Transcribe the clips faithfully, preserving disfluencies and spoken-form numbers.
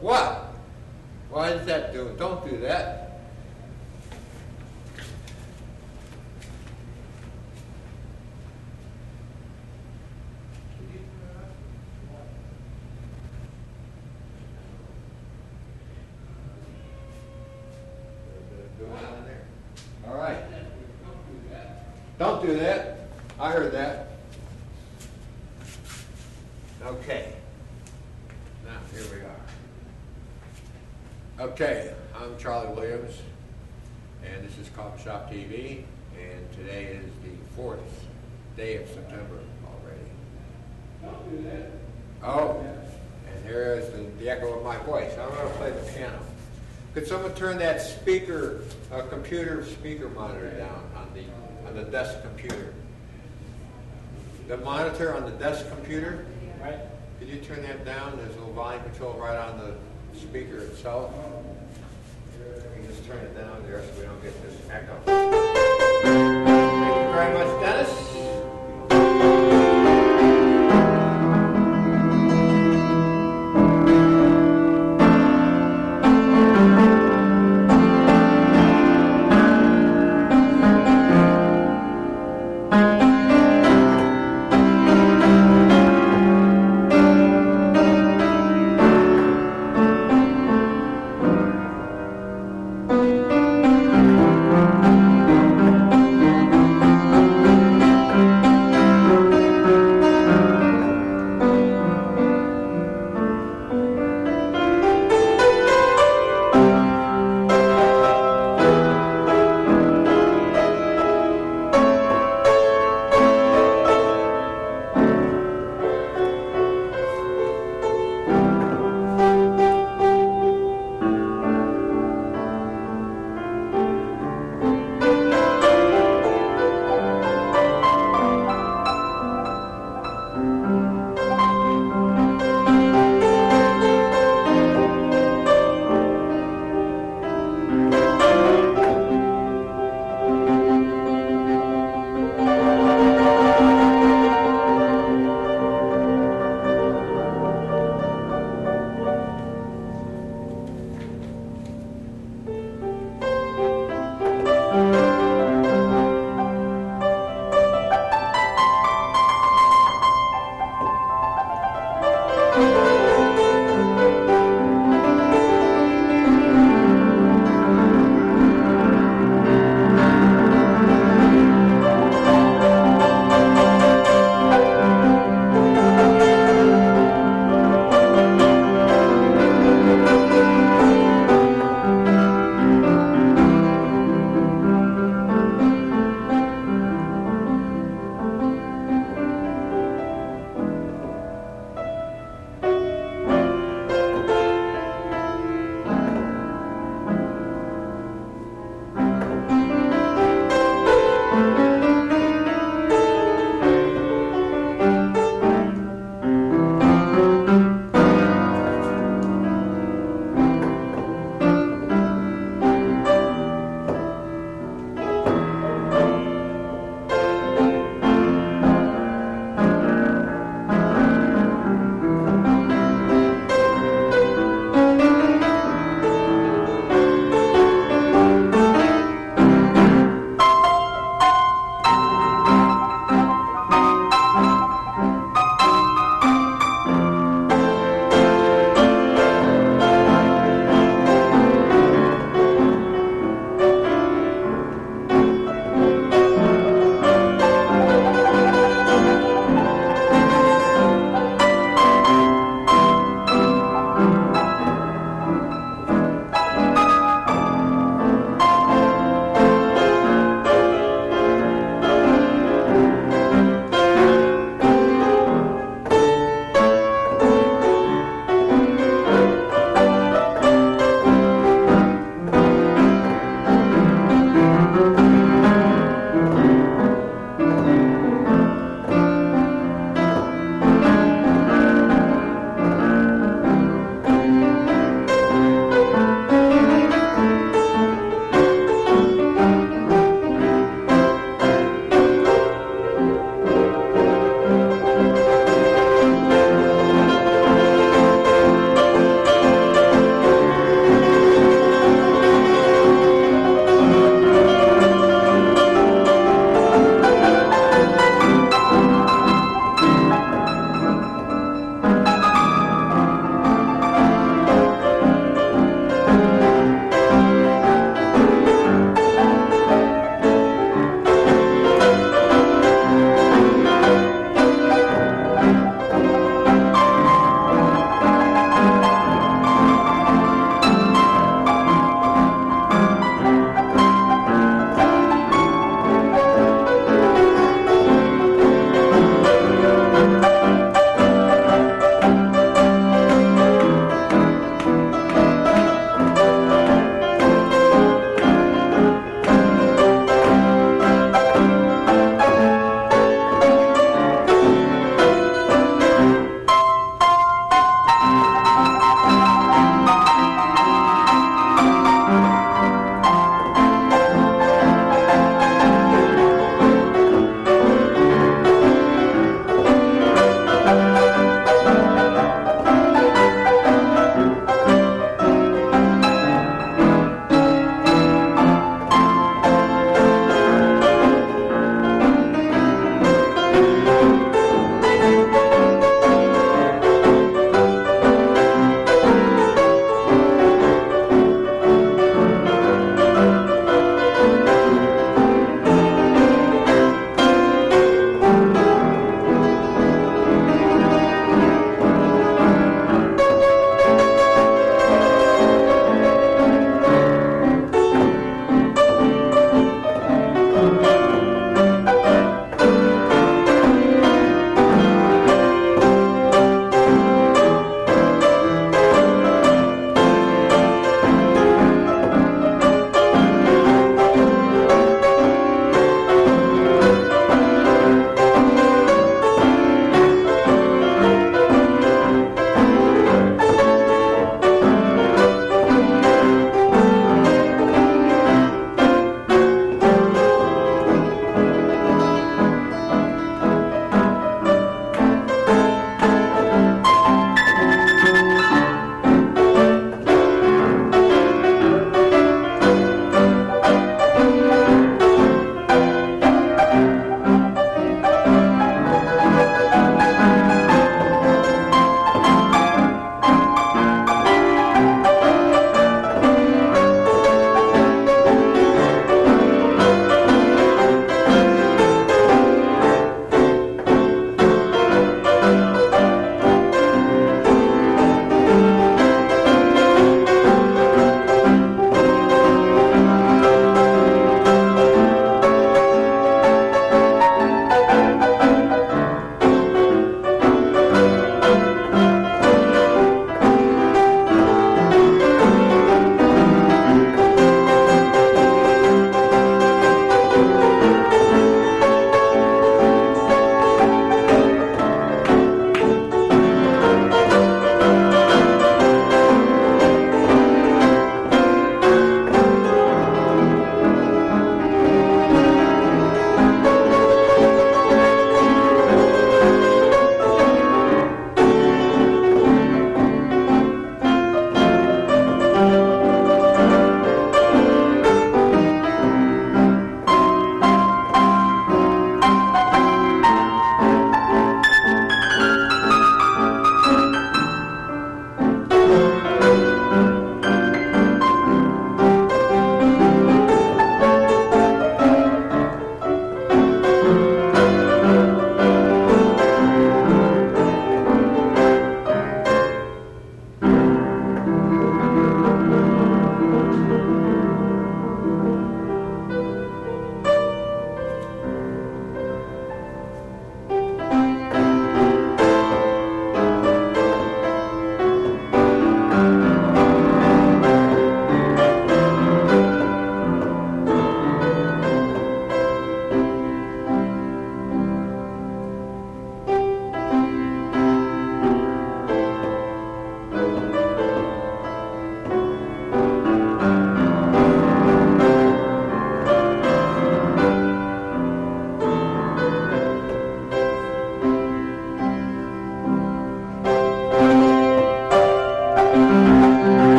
What? Why is that doing? Don't do that. All right. Don't do that. I heard that. Okay. Now, here we are. Okay, I'm Charlie Williams, and this is Coffee Shop T V, and today is the fourth day of September already. Don't do that. Oh, and here is the, the echo of my voice. I'm going to play the piano. Could someone turn that speaker, uh, computer speaker monitor down on the on the desk computer? The monitor on the desk computer, right? Could you turn that down? There's a little volume control right on the speaker itself. You can just turn it down there so we don't get this echo. Thank you very much, Dennis.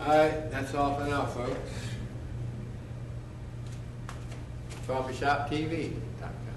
All right, that's all for now, folks. Coffee Shop T V dot com.